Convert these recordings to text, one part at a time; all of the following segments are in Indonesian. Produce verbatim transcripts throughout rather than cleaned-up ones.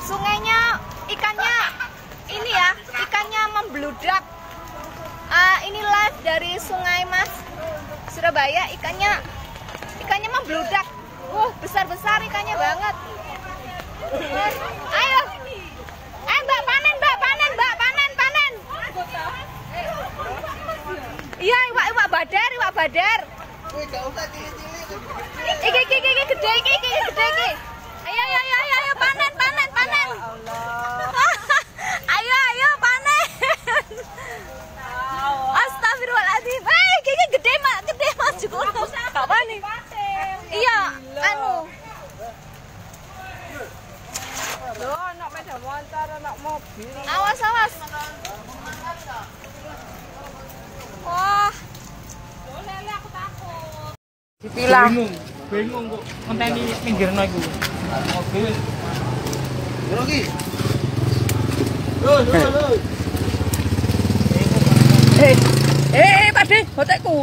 sungainya ikannya ini ya, ikannya membludak. Uh, ini live dari Sungai Mas Surabaya, ikannya ikannya membludak. Wah, besar-besar ikannya banget. Ayo. Eh, Mbak, panen, Mbak, panen, Mbak, panen, panen. Iya, iwak iwak badar, iwak badar. Iki iki iki gede iki iki gede iki. Ayo ayo ayo ayo, ayo panen panen panen. Ayo ayo panen. Astagfirullahaladzim. Eh iki iki gede mak, gede Mas juga. Apa nih? Iya, anu. Loh, anak sepeda motor, anak mobil. Awas awas. Wah. Lele aku takut. Dipilah. Bingung, bingung kok ngenteni minggirno iku. Mobil. Yo iki. Yo yo yo. Eh, eh, Pakde, botekku.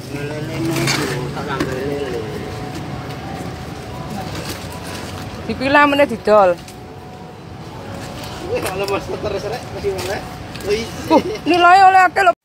Dipilah meneh didol. Wih, kalau Mas terus rek, masih mana? Nilai oleh akeh lho.